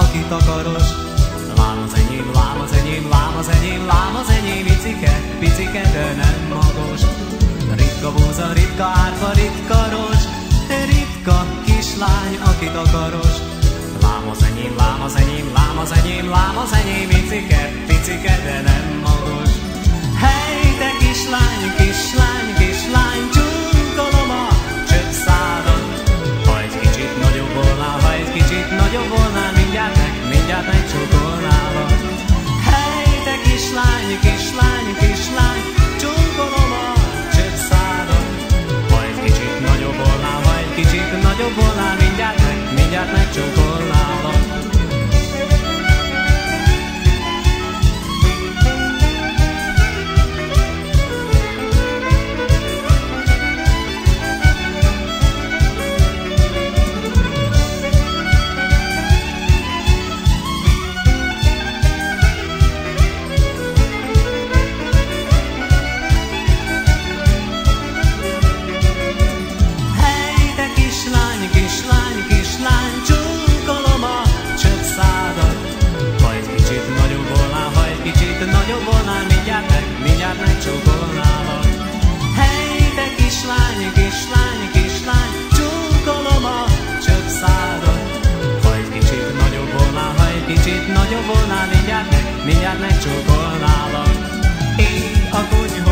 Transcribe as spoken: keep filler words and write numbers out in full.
aki takaros. Lám az enyém, lám az enyém, lám az enyém, lám az enyém, icike, picike, de nem magos. Ritka búza, ritka árpa, ritka rozs, ritka kislány, aki takaros. Lám az enyém, lám az enyém, lám az enyém, lám az enyém, icike, picike, de nem magos. Hey, te kislány, kislány, kislány, csókolom a csöpszádat. Ha egy kicsit nagyobb volnál, ha egy kicsit nagyobb volnál, mindjárt meg, mindjárt megcsókolnálak. Hey, te kislány, kislány, kislány, csókolom a csöpszádat. Ha egy kicsit nagyobb volnál, ha egy kicsit nagyobb volnál, mindjárt meg, mindjárt megcsókolnálak. Nagyobb volnál, mindjárt meg, mindjárt megcsókolnálak. Hey, te kislány, kislány, kislány, csókolom a csöpszádat. Ha egy kicsit nagyobb volnál, ha egy kicsit nagyobb volnál, mindjárt meg, mindjárt megcsókolnálak. Én a kunyhó